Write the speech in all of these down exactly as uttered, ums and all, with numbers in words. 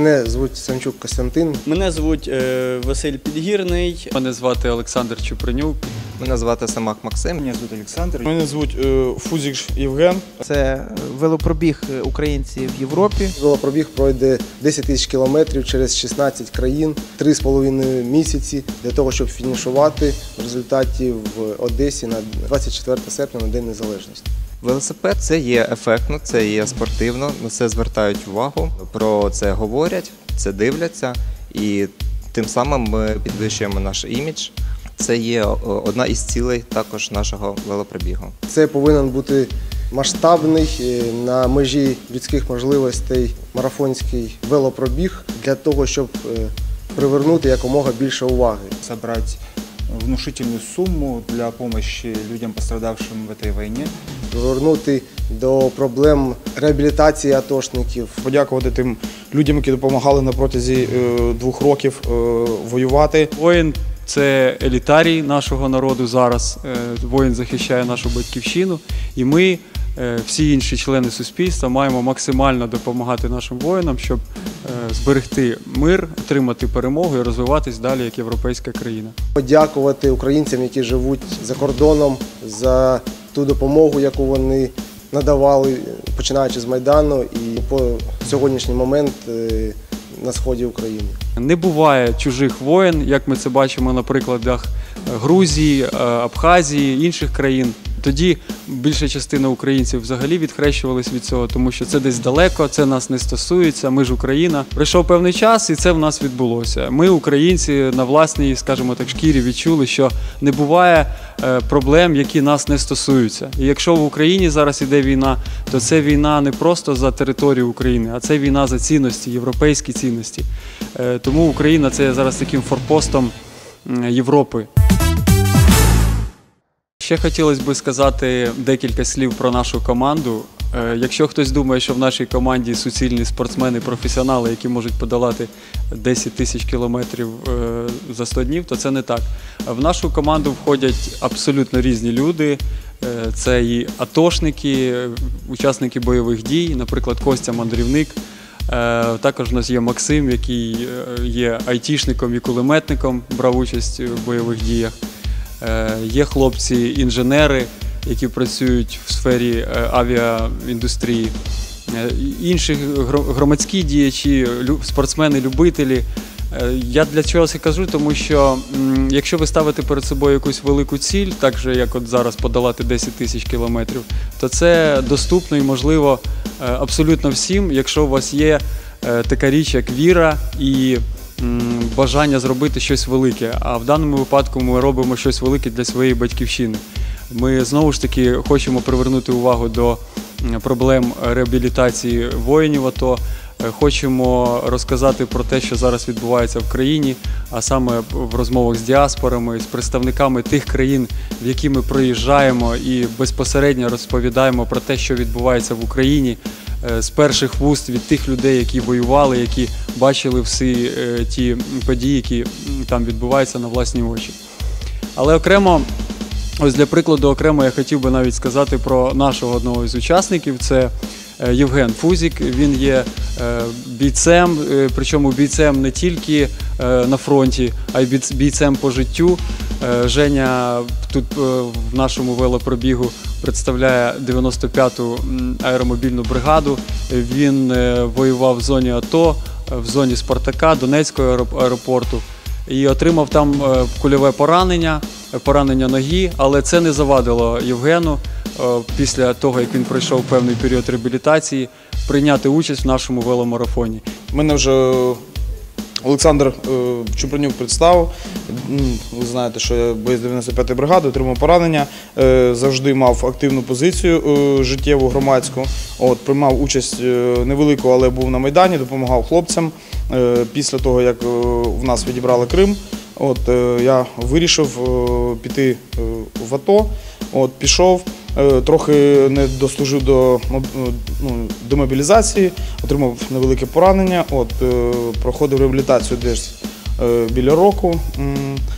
Мене звуть Санчук Костянтин. Мене звуть е, Василь Підгірний. Мене звати Олександр Чупринюк. Мене звати Семак Максим. Мене звуть Олександр. Мене звуть е, Фузик Євген. Це велопробіг українців в Європі. Велопробіг пройде десять тисяч кілометрів через шістнадцять країн, три з половиною місяці для того, щоб фінішувати в результаті в Одесі на двадцять четвертого серпня, на День Незалежності. Велосипед – це є ефектно, це є спортивно, на це звертають увагу, про це говорять, це дивляться і тим самим ми підвищуємо наш імідж. Це є одна із цілей також нашого велопробігу. Це повинен бути масштабний, на межі людських можливостей марафонський велопробіг для того, щоб привернути якомога більше уваги. Собрать внушительную сумму для помощи людям, пострадавшим в этой войне. Повернути до проблем реабілітації атошників. Подякувати тим людям, які допомагали на протязі е, двох років е, воювати. Воїн – це елітарій нашого народу зараз. Воїн захищає нашу батьківщину. І ми, всі інші члени суспільства, маємо максимально допомагати нашим воїнам, щоб зберегти мир, отримати перемогу і розвиватись далі як європейська країна. Подякувати українцям, які живуть за кордоном, за ту допомогу, яку вони надавали, починаючи з Майдану і по сьогоднішній момент на сході України. Не буває чужих воїн, як ми це бачимо на прикладах Грузії, Абхазії, інших країн. Тоді більша частина українців взагалі відхрещувалися від цього, тому що це десь далеко, це нас не стосується, ми ж Україна. Прийшов певний час і це в нас відбулося. Ми, українці, на власній, скажімо так, шкірі відчули, що не буває проблем, які нас не стосуються. І якщо в Україні зараз іде війна, то це війна не просто за територію України, а це війна за цінності, європейські цінності. Тому Україна – це зараз таким форпостом Європи. Ще хотілося б сказати декілька слів про нашу команду. Якщо хтось думає, що в нашій команді суцільні спортсмени-професіонали, які можуть подолати десять тисяч кілометрів за сто днів, то це не так. В нашу команду входять абсолютно різні люди. Це і атошники, учасники бойових дій, наприклад, Костя Мандрівник. Також у нас є Максим, який є айтішником і кулеметником, брав участь у бойових діях. Є хлопці-інженери, які працюють в сфері авіаіндустрії, інші громадські діячі, спортсмени-любителі. Я для чого це кажу, тому що якщо ви ставите перед собою якусь велику ціль, так же як от зараз подолати десять тисяч кілометрів, то це доступно і можливо абсолютно всім, якщо у вас є така річ, як віра і бажання зробити щось велике. А в даному випадку ми робимо щось велике для своєї батьківщини. Ми знову ж таки хочемо привернути увагу до проблем реабілітації воїнів АТО, хочемо розказати про те, що зараз відбувається в країні, а саме в розмовах з діаспорами, з представниками тих країн, в які ми приїжджаємо і безпосередньо розповідаємо про те, що відбувається в Україні, з перших вуст від тих людей, які воювали, які бачили всі ті події, які там відбуваються на власні очі. Але окремо, ось для прикладу, окремо я хотів би навіть сказати про нашого одного із учасників, це Євген Фузик. Він є бійцем, причому бійцем не тільки на фронті, а й бійцем по життю. Женя тут в нашому велопробігу представляє дев'яносто п'яту аеромобільну бригаду. Він воював в зоні АТО, в зоні Спартака, Донецького аеропорту і отримав там кульове поранення, поранення ноги, але це не завадило Євгену після того, як він пройшов певний період реабілітації, прийняти участь в нашому веломарафоні. Мене вже Олександр Чупринюк представив. Ви знаєте, що я боєць дев'яносто п'ятої бригади, отримав поранення, завжди мав активну позицію життєву, громадську. От, приймав участь невелику, але був на Майдані, допомагав хлопцям. Після того, як в нас відібрали Крим, от, я вирішив піти в АТО, от, пішов. Трохи не дослужив до, ну, до мобілізації, отримав невелике поранення, от, проходив реабілітацію десь біля року.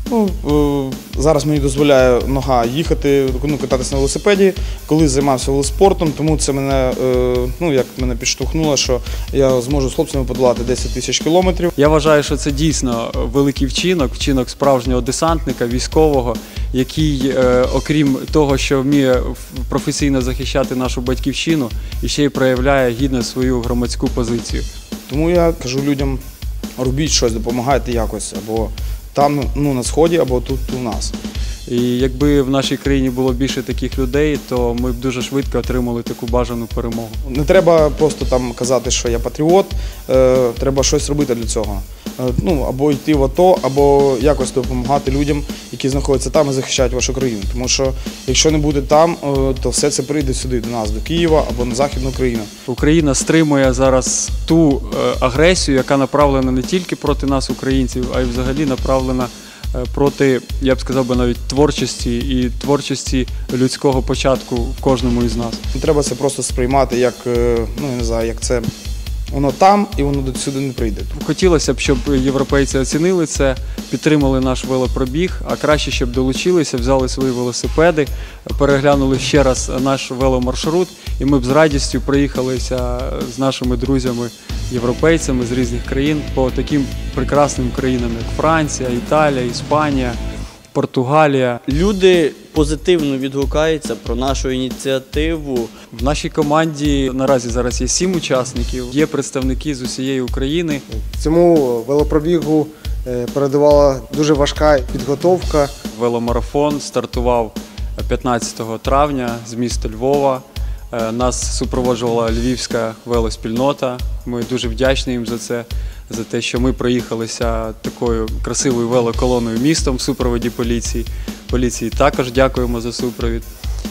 Ну, е, зараз мені дозволяє нога їхати, ну, кататися на велосипеді. Колись займався велоспортом, тому це мене, е, ну, як мене підштовхнуло, що я зможу з хлопцями подолати десять тисяч кілометрів. Я вважаю, що це дійсно великий вчинок, вчинок справжнього десантника, військового, який, е, окрім того, що вміє професійно захищати нашу батьківщину, і ще й проявляє гідно свою громадську позицію. Тому я кажу людям, робіть щось, допомагайте якось, або там, ну, на Сході, або тут у нас. І якби в нашій країні було більше таких людей, то ми б дуже швидко отримали таку бажану перемогу. Не треба просто там казати, що я патріот, е, треба щось робити для цього. Е, ну, або йти в АТО, або якось допомагати людям, які знаходяться там і захищають вашу країну. Тому що якщо не буде там, е, то все це прийде сюди, до нас, до Києва або на Західну Україну. Україна стримує зараз ту е, агресію, яка направлена не тільки проти нас, українців, а й взагалі направлена проти, я б сказав би, навіть творчості і творчості людського початку в кожному із нас. Не треба це просто сприймати як, ну, я не знаю, як це воно там і воно до сюди не прийде. Хотілося б, щоб європейці оцінили це, підтримали наш велопробіг, а краще, щоб долучилися, взяли свої велосипеди, переглянули ще раз наш веломаршрут, і ми б з радістю проїхалися з нашими друзями, європейцями з різних країн по таким прекрасним країнам, як Франція, Італія, Іспанія, Португалія. Люди позитивно відгукаються про нашу ініціативу. В нашій команді наразі зараз є сім учасників, є представники з усієї України. Цьому велопробігу е, передувала дуже важка підготовка. Веломарафон стартував п'ятнадцятого травня з міста Львова. Е, Нас супроводжувала львівська велоспільнота. Ми дуже вдячні їм за це, за те, що ми проїхалися такою красивою велоколоною містом в супроводі поліції. Поліції також дякуємо за супровід.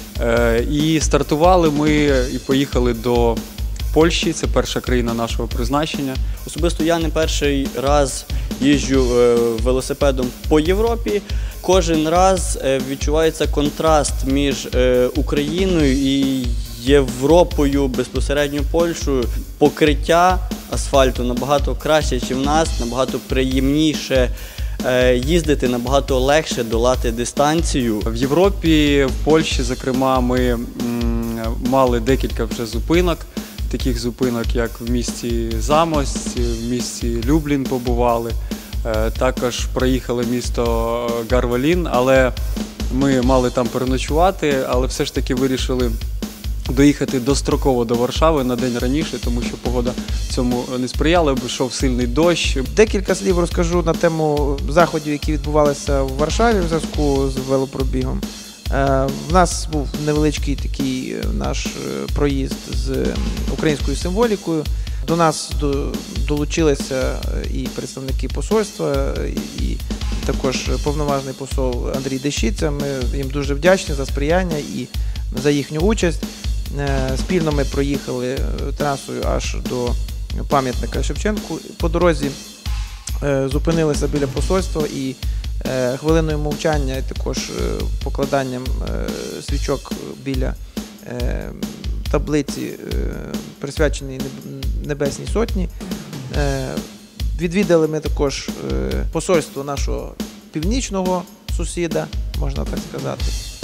Е, І стартували ми і поїхали до Польщі, це перша країна нашого призначення. Особисто я не перший раз їжджу е, велосипедом по Європі. Кожен раз е, відчувається контраст між е, Україною і Європою, безпосередньо Польщею. Покриття асфальту набагато краще, ніж в нас, набагато приємніше е, їздити, набагато легше долати дистанцію. В Європі, в Польщі, зокрема, ми м, мали декілька вже зупинок, таких зупинок, як в місті Замость, в місті Люблін побували. Е, Також проїхали місто Гарвалін, але ми мали там переночувати, але все ж таки вирішили доїхати достроково до Варшави на день раніше, тому що погода цьому не сприяла, бо йшов сильний дощ. Декілька слів розкажу на тему заходів, які відбувалися в Варшаві в зв'язку з велопробігом. В нас був невеличкий такий наш проїзд з українською символікою. До нас долучилися і представники посольства, і також повноважний посол Андрій Дещиця. Ми їм дуже вдячні за сприяння і за їхню участь. Спільно ми проїхали трасою аж до пам'ятника Шевченку. По дорозі зупинилися біля посольства і хвилиною мовчання, і також покладанням свічок біля таблиці, присвяченої Небесній Сотні. Відвідали ми також посольство нашого північного сусіда, можна так сказати.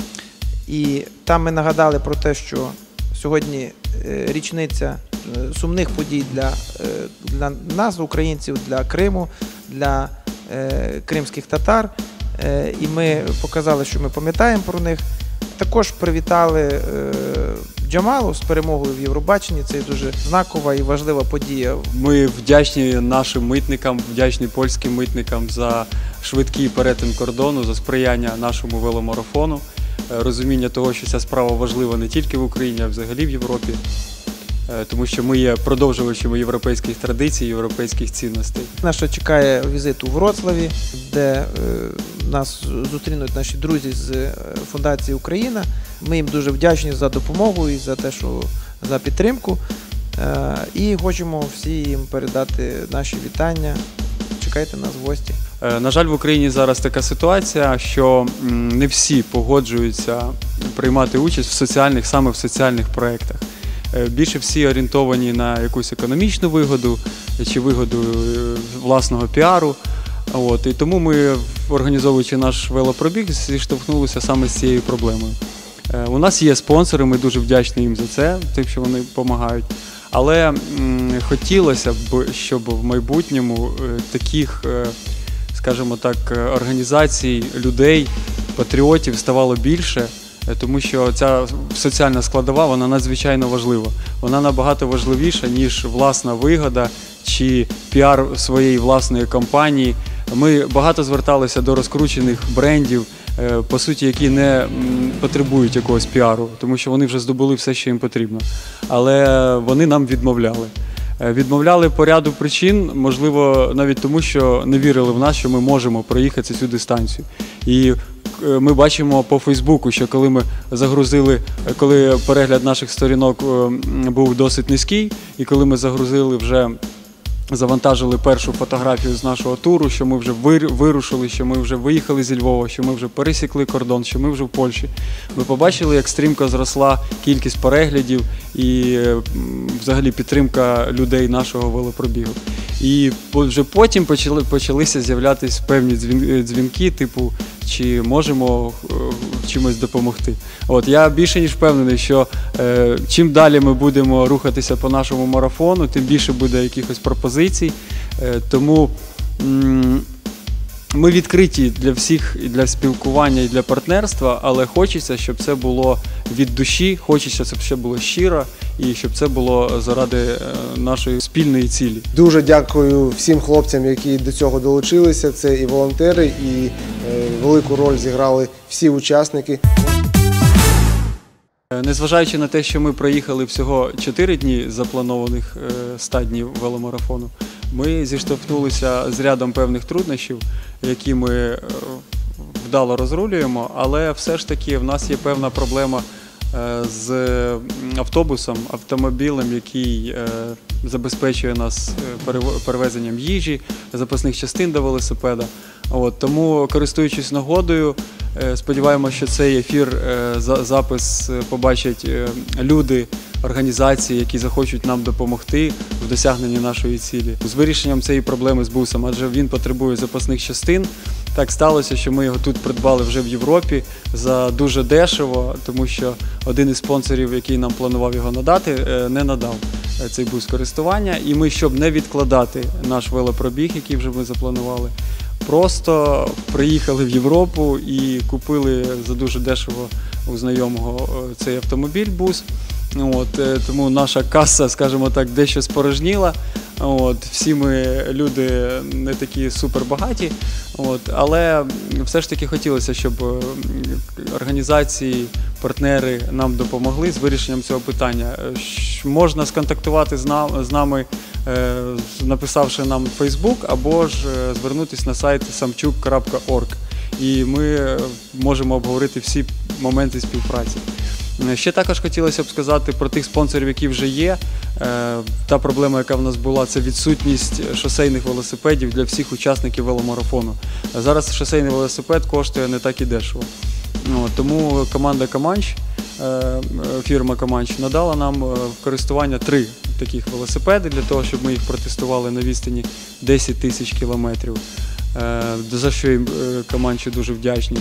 І там ми нагадали про те, що сьогодні річниця сумних подій для, для нас, українців, для Криму, для е, кримських татар. Е, і ми показали, що ми пам'ятаємо про них. Також привітали е, Джамалу з перемогою в Євробаченні. Це дуже знакова і важлива подія. Ми вдячні нашим митникам, вдячні польським митникам за швидкий перетин кордону, за сприяння нашому веломарафону, розуміння того, що ця справа важлива не тільки в Україні, а взагалі в Європі, тому що ми є продовжувачами європейських традицій, європейських цінностей. Нас ще чекає візит у Вроцлаві, де е, нас зустрінуть наші друзі з Фундації Україна. Ми їм дуже вдячні за допомогу і за те, що за підтримку. Е, і хочемо всі їм передати наші вітання. Чекайте нас в гості. На жаль, в Україні зараз така ситуація, що не всі погоджуються приймати участь в соціальних, саме в соціальних проєктах. Більше всі орієнтовані на якусь економічну вигоду чи вигоду власного піару. От, і тому ми, організовуючи наш велопробіг, зіштовхнулися саме з цією проблемою. Е, у нас є спонсори, ми дуже вдячні їм за це, тим, що вони допомагають. Але м, хотілося б, щоб в майбутньому е, таких, е, скажімо так, організацій, людей, патріотів ставало більше, е, тому що ця соціальна складова, вона надзвичайно важлива. Вона набагато важливіша, ніж власна вигода чи піар своєї власної компанії. Ми багато зверталися до розкручених брендів, е, по суті, які не м, потребують якогось піару, тому що вони вже здобули все, що їм потрібно. Але вони нам відмовляли. Е, Відмовляли по ряду причин, можливо, навіть тому, що не вірили в нас, що ми можемо проїхати цю дистанцію. І е, ми бачимо по Фейсбуку, що коли ми загрузили, коли перегляд наших сторінок е, м, був досить низький, і коли ми загрузили вже завантажили першу фотографію з нашого туру, що ми вже вирушили, що ми вже виїхали зі Львова, що ми вже пересікли кордон, що ми вже в Польщі. Ми побачили, як стрімко зросла кількість переглядів і взагалі підтримка людей нашого велопробігу. І вже потім почали, почалися з'являтися певні дзвінки, типу, чи можемо чимось допомогти. От, я більше ніж впевнений, що е, чим далі ми будемо рухатися по нашому марафону, тим більше буде якихось пропозицій. Е, тому м ми відкриті для всіх, і для спілкування, і для партнерства, але хочеться, щоб це було від душі, хочеться, щоб це було щиро, і щоб це було заради е, нашої спільної цілі. Дуже дякую всім хлопцям, які до цього долучилися. Це і волонтери, і е, велику роль зіграли всі учасники. Незважаючи на те, що ми проїхали всього чотири дні запланованих ста днів веломарафону, ми зіштовхнулися з рядом певних труднощів, які ми вдало розрулюємо, але все ж таки в нас є певна проблема з автобусом, автомобілем, який забезпечує нас перевезенням їжі, запасних частин до велосипеда. От, тому, користуючись нагодою, сподіваємося, що цей ефір, запис побачать люди, організації, які захочуть нам допомогти в досягненні нашої цілі. З вирішенням цієї проблеми з бусом, адже він потребує запасних частин. Так сталося, що ми його тут придбали вже в Європі за дуже дешево, тому що один із спонсорів, який нам планував його надати, не надав цей бус користування. І ми, щоб не відкладати наш велопробіг, який вже ми запланували, просто приїхали в Європу і купили за дуже дешево у знайомого цей автомобіль-бус. От, тому наша каса, скажімо так, дещо спорожніла. От, всі ми люди не такі супербагаті, от, але все ж таки хотілося, щоб організації, партнери нам допомогли з вирішенням цього питання. Можна сконтактувати з нами, написавши нам в Facebook, або ж звернутися на сайт самчук крапка орг, і ми можемо обговорити всі моменти співпраці. Ще також хотілося б сказати про тих спонсорів, які вже є. Та проблема, яка в нас була, це відсутність шосейних велосипедів для всіх учасників веломарафону. Зараз шосейний велосипед коштує не так і дешево. Тому команда Каманч, фірма Каманч, надала нам в користування три таких велосипеди для того, щоб ми їх протестували на відстані десять тисяч кілометрів, за що їм Каманчу дуже вдячні.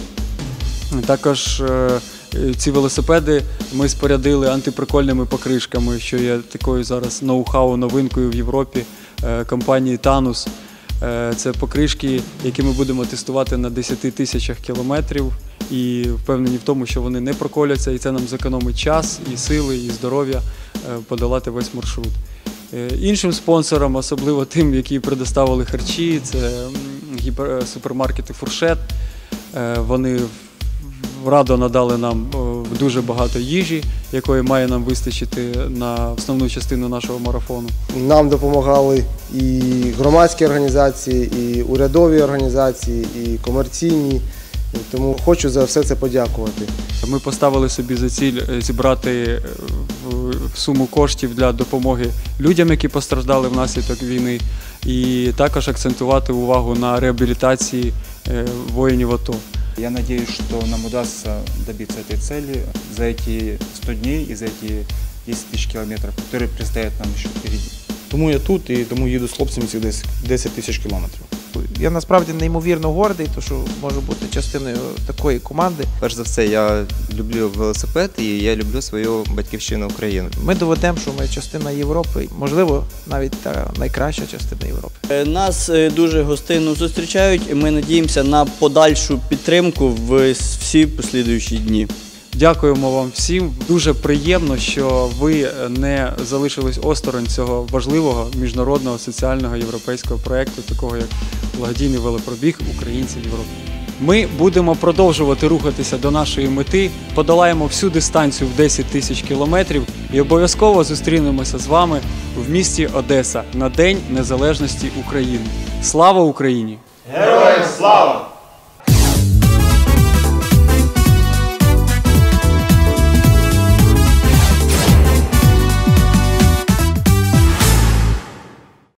Також ці велосипеди ми спорядили антиприкольними покришками, що є такою зараз ноу-хау, новинкою в Європі компанії Танус. Це покришки, які ми будемо тестувати на десяти тисячах кілометрів, і впевнені в тому, що вони не проколяться, і це нам зекономить час, і сили, і здоров'я подолати весь маршрут. Іншим спонсорам, особливо тим, які предоставили харчі, це супермаркети «Фуршет». Вони радо надали нам дуже багато їжі, якої має нам вистачити на основну частину нашого марафону. Нам допомагали і громадські організації, і урядові організації, і комерційні. Тому хочу за все це подякувати. Ми поставили собі за ціль зібрати суму коштів для допомоги людям, які постраждали внаслідок війни, і також акцентувати увагу на реабілітації воїнів АТО. Я надеюсь, что нам удастся добиться этой цели за эти сто дней и за эти десять тысяч километров, которые предстоят нам еще впереди. Тому я тут і тому їду з хлопцями цих десять тисяч кілометрів. Я насправді неймовірно гордий, тому що можу бути частиною такої команди. Перш за все, я люблю велосипед і я люблю свою батьківщину Україну. Ми доведемо, що ми частина Європи, можливо, навіть та найкраща частина Європи. Е, Нас е, дуже гостинно зустрічають, і ми надіємося на подальшу підтримку в всі послідуючі дні. Дякуємо вам всім. Дуже приємно, що ви не залишились осторонь цього важливого міжнародного соціального європейського проєкту, такого як благодійний велопробіг українців Європи. Ми будемо продовжувати рухатися до нашої мети, подолаємо всю дистанцію в десять тисяч кілометрів і обов'язково зустрінемося з вами в місті Одеса на День Незалежності України. Слава Україні! Героям слава!